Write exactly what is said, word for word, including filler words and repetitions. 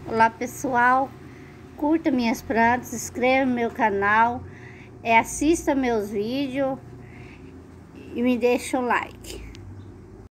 Olá pessoal, curta minhas plantas, inscreva no meu canal, é, assista meus vídeos e me deixa o like.